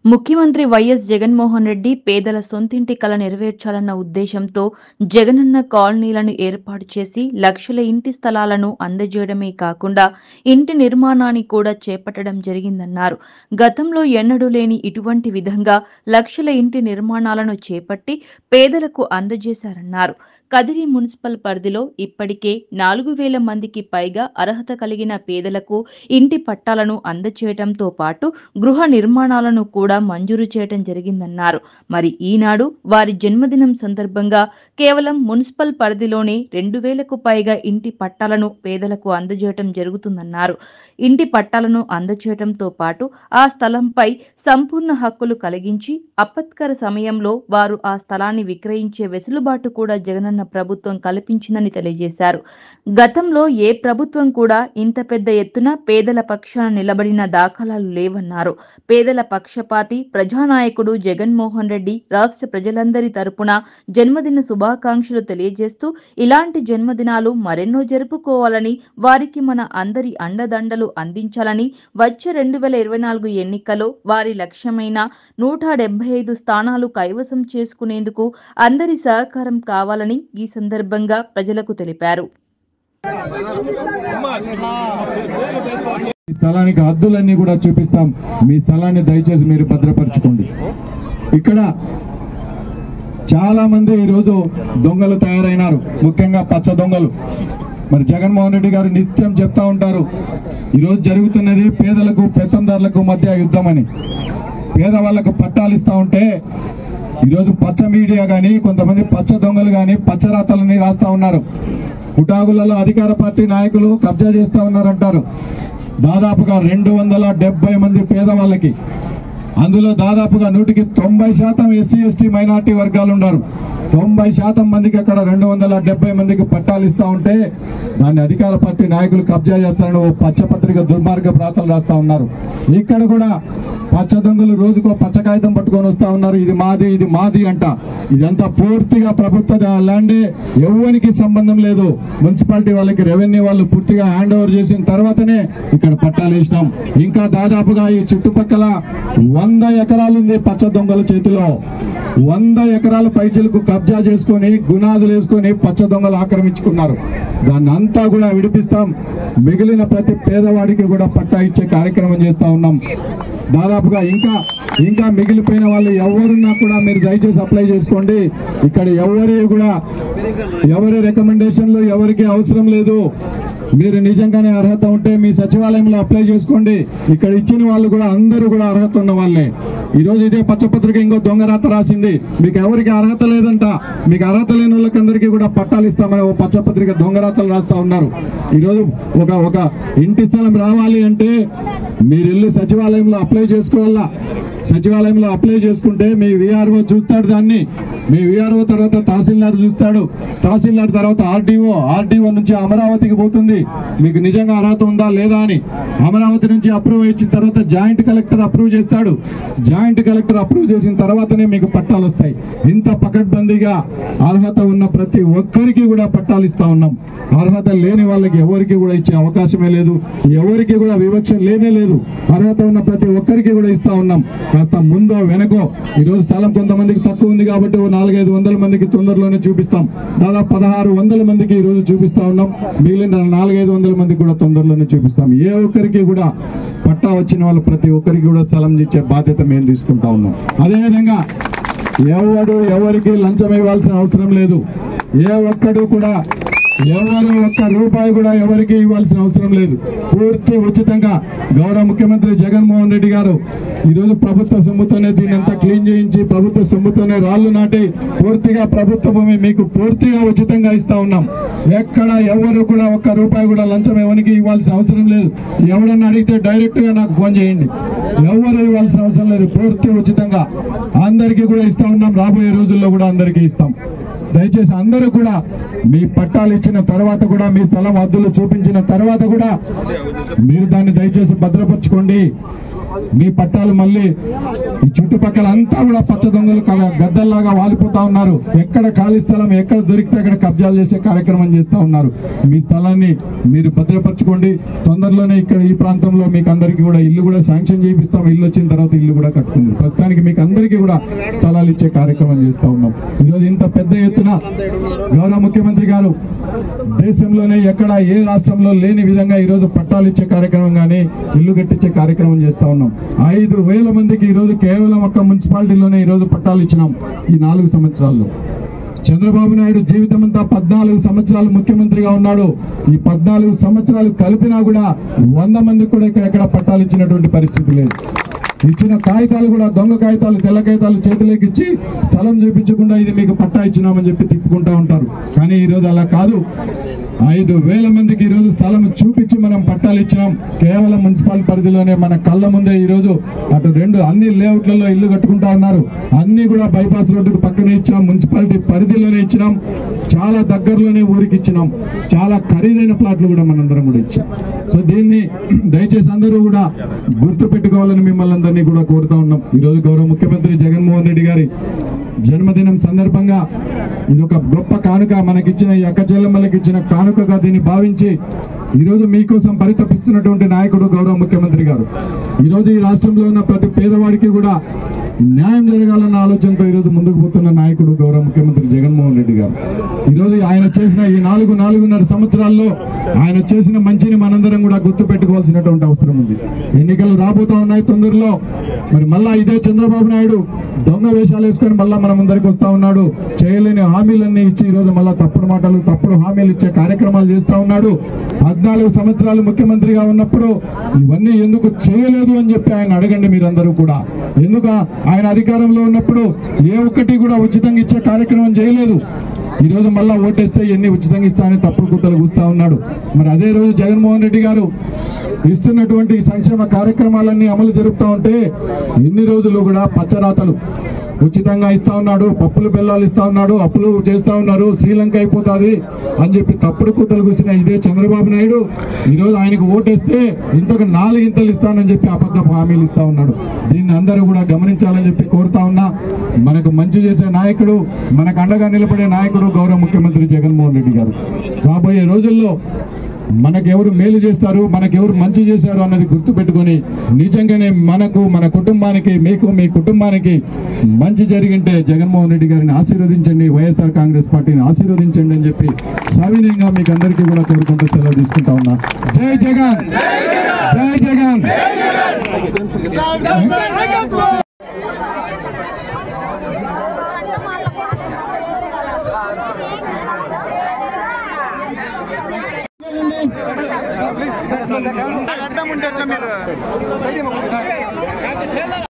ముఖ్యమంత్రి వైఎస్ జగన్మోహన్ రెడ్డి పేదల సొంతింటి కల నెరవేర్చాలన్న ఉద్దేశంతో జగనన్న కాలనీలను ఏర్పాటు చేసి లక్షల ఇంటి స్థలాలను అందజేయడమే కాకుండా ఇంటి నిర్మాణాన్ని కూడా చేపట్టడం జరిగిందన్నారు. గతంలో ఎన్నడూ లేని ఇటువంటి విధంగా లక్షల ఇంటి నిర్మాణాలను చేపట్టి పేదలకు అందజేశారన్నారు. కదిరి మున్సిపల్ పరిధిలో ఇప్పటికే 4,000 మందికి పైగా అర్హత కలిగిన పేదలకు ఇంటి పట్టాలను అందజేయడంతో పాటు గృహ నిర్మాణాలను కూడా మంజూరు చేయడం జరిగిందన్నారు. మరి ఈనాడు వారి జన్మదినం సందర్భంగా కేవలం మున్సిపల్ పరిధిలోనే 2,000కు పైగా ఇంటి పట్టాలను పేదలకు అందజేయడం జరుగుతుందన్నారు. ఇంటి పట్టాలను అందజేయడంతో పాటు ఆ స్థలంపై సంపూర్ణ హక్కులు కలిగించి ఆపత్కర సమయంలో వారు ఆ స్థలాన్ని విక్రయించే వెసులుబాటు కూడా జగనన్న ప్రభుత్వం కల్పించిందని తెలియజేశారు. గతంలో ఏ ప్రభుత్వం కూడా ఇంత పెద్ద ఎత్తున పేదల పక్షాన నిలబడిన దాఖలాలు లేవన్నారు. పేదల పక్షపాతి ప్రజానాయకుడు జగన్మోహన్ రెడ్డి రాష్ట్ర ప్రజలందరి తరపున జన్మదిన శుభాకాంక్షలు తెలియజేస్తూ ఇలాంటి జన్మదినాలు మరెన్నో జరుపుకోవాలని, వారికి మన అందరి అండదండలు అందించాలని, వచ్చే 2024 ఎన్నికల్లో వారి లక్ష్యమైన 175 స్థానాలు కైవసం చేసుకునేందుకు అందరి సహకారం కావాలని ఈ సందర్భంగా ప్రజలకు తెలిపారు. స్థలానికి హద్దులన్నీ కూడా చూపిస్తాం. మీ స్థలాన్ని దయచేసి మీరు భద్రపరచుకోండి. ఇక్కడ చాలా మంది ఈరోజు దొంగలు తయారైనారు, ముఖ్యంగా పచ్చ దొంగలు. మరి జగన్మోహన్ రెడ్డి గారు నిత్యం చెప్తా ఉంటారు, ఈరోజు జరుగుతున్నది పేదలకు పెత్తందారులకు మధ్య యుద్ధం అని. పేదవాళ్లకు పట్టాలు ఇస్తా ఉంటే ఈరోజు పచ్చ మీడియా కానీ కొంతమంది పచ్చ దొంగలు కానీ పచ్చరాతలని రాస్తా ఉన్నారు. కుటాగులలో అధికార పార్టీ నాయకులు కబ్జా చేస్తా ఉన్నారంటారు. దాదాపుగా 270 మంది పేదవాళ్ళకి, అందులో దాదాపుగా 190% ఎస్సీ ఎస్టీ మైనార్టీ వర్గాలు ఉన్నారు. 90% మందికి అక్కడ 270 మందికి పట్టాలు ఇస్తా ఉంటే దాన్ని అధికార పార్టీ నాయకులు కబ్జా చేస్తారని ఓ పచ్చపత్రిక దుర్మార్గ ప్రాతలు రాస్తా ఉన్నారు. ఇక్కడ కూడా పచ్చ దొంగలు రోజుకో పచ్చ కాగితం పట్టుకొని వస్తా ఉన్నారు. ఇది మాది, ఇది మాది అంట. ఇదంతా పూర్తిగా ప్రభుత్వ ల్యాండే, ఎవరికి సంబంధం లేదు. మున్సిపాలిటీ వాళ్ళకి, రెవెన్యూ వాళ్ళు పూర్తిగా హ్యాండ్ ఓవర్ చేసిన తర్వాతనే ఇక్కడ పట్టాలు ఇచ్చినాం. ఇంకా దాదాపుగా ఈ చుట్టుపక్కల 100 ఎకరాలు ఉంది పచ్చ దొంగల చేతిలో. 100 ఎకరాల పైచలకు కబ్జా చేసుకొని గునాదులు వేసుకొని పచ్చ దొంగలు ఆక్రమించుకున్నారు. దాన్ని అంతా కూడా విడిపిస్తాం. మిగిలిన ప్రతి పేదవాడికి కూడా పట్టా ఇచ్చే కార్యక్రమం చేస్తా ఉన్నాం. దాదాపుగా ఇంకా మిగిలిపోయిన వాళ్ళు ఎవరున్నా కూడా మీరు దయచేసి అప్లై చేసుకోండి. ఇక్కడ ఎవరి రికమెండేషన్లు ఎవరికి అవసరం లేదు. మీరు నిజంగానే అర్హత ఉంటే మీ సచివాలయంలో అప్లై చేసుకోండి. ఇక్కడ ఇచ్చిన వాళ్ళు కూడా అందరూ కూడా అర్హత ఉన్న వాళ్ళే. ఈరోజు ఇదే పచ్చపత్రిక ఇంకో దొంగ రాత రాసింది, మీకు ఎవరికి అర్హత లేదంట, మీకు అర్హత లేని వాళ్ళకందరికీ కూడా పట్టాలు ఇస్తామని ఓ పచ్చపత్రిక దొంగ రాతలు రాస్తా ఉన్నారు. ఈరోజు ఒక ఇంటి స్థలం రావాలి అంటే మీరు వెళ్ళి సచివాలయంలో అప్లై చేసుకోవాలా. సచివాలయంలో అప్లై చేసుకుంటే మీ విఆర్ఓ చూస్తాడు దాన్ని. మీ విఆర్ఓ తర్వాత తహసీల్దార్ చూస్తాడు. తహసీల్దార్ తర్వాత ఆర్డీఓ నుంచి అమరావతికి పోతుంది, మీకు నిజంగా అర్హత ఉందా లేదా అని. అమరావతి నుంచి అప్రూవ్ ఇచ్చిన తర్వాత జాయింట్ కలెక్టర్ అప్రూవ్ చేస్తాడు. జాయింట్ కలెక్టర్ అప్రూవ్ చేసిన తర్వాతనే మీకు పట్టాలు వస్తాయి. ఇంత పకడ్బందీగా అర్హత ఉన్న ప్రతి ఒక్కరికి కూడా పట్టాలు ఇస్తా ఉన్నాం. అర్హత లేని వాళ్ళకి ఎవరికి కూడా ఇచ్చే అవకాశమే లేదు. ఎవరికి కూడా వివక్ష లేనే లేదు. అర్హత ఉన్న ప్రతి ఒక్కరికి కూడా ఇస్తా ఉన్నాం. కాస్త ముందో వెనకో ఈరోజు స్థలం కొంతమందికి తక్కువ ఉంది కాబట్టి 400-500 మందికి తొందరలోనే చూపిస్తాం. దాదాపు 1,600 మందికి ఈరోజు చూపిస్తా ఉన్నాం. మిగిలిన 400-500 మందికి కూడా తొందరలోనే చూపిస్తాం. ఏ ఒక్కరికి కూడా పట్టా వచ్చిన వాళ్ళు ప్రతి ఒక్కరికి కూడా స్థలం ఇచ్చే బాధ్యత మేము తీసుకుంటా ఉన్నాం. అదేవిధంగా ఎవరికి లంచం ఇవ్వాల్సిన అవసరం లేదు. ఎవరు ఒక్క రూపాయి కూడా ఎవరికి ఇవ్వాల్సిన అవసరం లేదు. పూర్తి ఉచితంగా గౌరవ ముఖ్యమంత్రి జగన్మోహన్ రెడ్డి గారు ఈరోజు ప్రభుత్వ సొమ్ముతోనే దీన్ని అంతా క్లీన్ చేయించి ప్రభుత్వ సొమ్ముతోనే రాళ్లు నాటి పూర్తిగా ప్రభుత్వ భూమి మీకు పూర్తిగా ఉచితంగా ఇస్తా ఉన్నాం. ఎక్కడ ఎవరు కూడా ఒక్క రూపాయి కూడా లంచం ఎవరికి ఇవ్వాల్సిన అవసరం లేదు. ఎవరన్నా అడిగితే డైరెక్ట్ గా నాకు ఫోన్ చేయండి. ఎవరు ఇవ్వాల్సిన అవసరం లేదు. పూర్తి ఉచితంగా అందరికీ కూడా ఇస్తా ఉన్నాం. రాబోయే రోజుల్లో కూడా అందరికీ ఇస్తాం. దయచేసి అందరూ కూడా మీ పట్టాలు ఇచ్చిన తర్వాత కూడా, మీ స్థలం హద్దులు చూపించిన తర్వాత కూడా మీరు దాన్ని దయచేసి భద్రపరచుకోండి. మీ పట్టాలు మళ్ళీ ఈ చుట్టుపక్కల అంతా కూడా పచ్చ దొంగలు గద్దల్లాగా వాలిపోతా ఉన్నారు. ఎక్కడ ఖాళీ స్థలం ఎక్కడ దొరికితే అక్కడ కబ్జాలు చేసే కార్యక్రమం చేస్తా ఉన్నారు. మీ స్థలాన్ని మీరు భద్రపరచుకోండి. తొందరలోనే ఇక్కడ ఈ ప్రాంతంలో మీకు అందరికీ కూడా ఇల్లు కూడా శాంక్షన్ చేయిస్తాం. ఇల్లు వచ్చిన తర్వాత ఇల్లు కూడా కట్టుకుంది. ప్రస్తుతానికి మీకు అందరికీ కూడా స్థలాలు ఇచ్చే కార్యక్రమం చేస్తా ఉన్నాం. ఈరోజు ఇంత పెద్ద ఎత్తున గౌరవ ముఖ్యమంత్రి గారు దేశంలోనే ఎక్కడ ఏ రాష్ట్రంలో లేని విధంగా ఈరోజు పట్టాలు ఇచ్చే కార్యక్రమం కానీ ఇల్లు కట్టించే కార్యక్రమం చేస్తా ఉన్నాం. 5,000 మందికి ఈరోజు కేవలం ఒక్క మున్సిపాలిటీలోనే ఈరోజు పట్టాలు ఇచ్చినాం. ఈ 4 సంవత్సరాల్లో చంద్రబాబు నాయుడు జీవితం అంతా 14 సంవత్సరాలు ముఖ్యమంత్రిగా ఉన్నాడు. ఈ 14 సంవత్సరాలు కలిపినా కూడా 100 మందికి కూడా ఇక్కడెక్కడ పట్టాలు ఇచ్చినటువంటి పరిస్థితి లేదు. ఇచ్చిన కాగితాలు కూడా దొంగ కాగితాలు, తెల్ల కాగితాలు చేతిలోకి ఇచ్చి స్థలం చూపించకుండా ఇది మీకు పట్టా ఇచ్చినామని చెప్పి తిప్పుకుంటా ఉంటారు. కానీ ఈరోజు అలా కాదు. 5,000 మందికి ఈరోజు స్థలం చూపించి మనం పట్టాలు ఇచ్చినాం. కేవలం మున్సిపల్ పరిధిలోనే మన కళ్ళ ముందే ఈరోజు అటు అన్ని లేఅవుట్లలో ఇల్లు కట్టుకుంటా ఉన్నారు. అన్ని కూడా బైపాస్ రోడ్డుకు పక్కనే ఇచ్చాం. మున్సిపాలిటీ పరిధిలోనే ఇచ్చినాం. చాలా దగ్గరలోనే ఊరికి ఇచ్చినాం. చాలా ఖరీదైన ప్లాట్లు కూడా మనందరం కూడా ఇచ్చాం. సో దీన్ని దయచేసి అందరూ కూడా గుర్తు పెట్టుకోవాలని మిమ్మల్ని అందరినీ కూడా కోరుతా ఉన్నాం. ఈరోజు గౌరవ ముఖ్యమంత్రి జగన్మోహన్ రెడ్డి గారి జన్మదినం సందర్భంగా ఇది ఒక గొప్ప కానుక, మనకిచ్చిన ఈ అక్క చెల్లెమ్మలకి ఇచ్చిన కానుకగా దీన్ని భావించి ఈరోజు మీకోసం పరితపిస్తున్నటువంటి నాయకుడు గౌరవ ముఖ్యమంత్రి గారు. ఈరోజు ఈ రాష్ట్రంలో ఉన్న ప్రతి పేదవాడికి కూడా న్యాయం జరగాలన్న ఆలోచనతో ఈరోజు ముందుకు పోతున్న నాయకుడు గౌరవ ముఖ్యమంత్రి జగన్మోహన్ రెడ్డి గారు. ఈరోజు ఆయన చేసిన ఈ 4.5 సంవత్సరాల్లో ఆయన చేసిన మంచిని మనందరం కూడా గుర్తు పెట్టుకోవాల్సినటువంటి అవసరం ఉంది. ఎన్నికలు రాబోతా ఉన్నాయి తొందరలో. మరి మళ్ళా ఇదే చంద్రబాబు నాయుడు దొంగ వేషాలు వేసుకొని మళ్ళా మన ముందరికి వస్తా ఉన్నాడు. చేయలేని హామీలన్నీ ఇచ్చి ఈరోజు మళ్ళా తప్పుడు మాటలు, తప్పుడు హామీలు ఇచ్చే కార్యక్రమాలు చేస్తా ఉన్నాడు. 14 సంవత్సరాలు ముఖ్యమంత్రిగా ఉన్నప్పుడు ఇవన్నీ ఎందుకు చేయలేదు అని చెప్పి ఆయన అడగండి మీరందరూ కూడా. ఎందుకు ఆయన అధికారంలో ఉన్నప్పుడు ఏ ఒక్కటి కూడా ఉచితంగా ఇచ్చే కార్యక్రమం చేయలేదు. ఈరోజు మళ్ళా ఓటేస్తే ఎన్ని ఉచితంగా ఇస్తానని తప్పుడు కుట్టలు కూస్తా ఉన్నాడు. మరి అదే రోజు జగన్మోహన్ రెడ్డి గారు ఇస్తున్నటువంటి సంక్షేమ కార్యక్రమాలన్నీ అమలు జరుపుతా ఉంటే ఎన్ని రోజులు కూడా పచ్చరాతలు ఉచితంగా ఇస్తా ఉన్నాడు, పప్పులు బెల్లాలు ఇస్తా ఉన్నాడు, అప్పులు చేస్తా ఉన్నారు, శ్రీలంక అయిపోతుంది అని చెప్పి తప్పుడు కూతలు కూసిన ఇదే చంద్రబాబు నాయుడు ఈరోజు ఆయనకు ఓటేస్తే ఇంతకు 4 ఇంతలు ఇస్తానని చెప్పి అబద్ధపు హామీలు ఇస్తా ఉన్నాడు. దీన్ని అందరూ కూడా గమనించాలని చెప్పి కోరుతా ఉన్నా. మనకు మంచి చేసే నాయకుడు, మనకు అండగా నిలబడే నాయకుడు గౌరవ ముఖ్యమంత్రి జగన్మోహన్ రెడ్డి గారు. రాబోయే రోజుల్లో మనకెవరు మేలు చేస్తారు, మనకెవరు మంచి చేశారు అన్నది గుర్తుపెట్టుకొని నిజంగానే మనకు, మన కుటుంబానికి, మీకు, మీ కుటుంబానికి మంచి జరిగింటే జగన్మోహన్ రెడ్డి గారిని ఆశీర్వదించండి, వైఎస్ఆర్ కాంగ్రెస్ పార్టీని ఆశీర్వదించండి అని చెప్పి సవినయంగా మీకు అందరికీ కూడా కోరుకుంటూ సెలవు తీసుకుంటా ఉన్నా. జై జగన్, జై జగన్. అర్థం ఉంటే ఎట్లా మీరు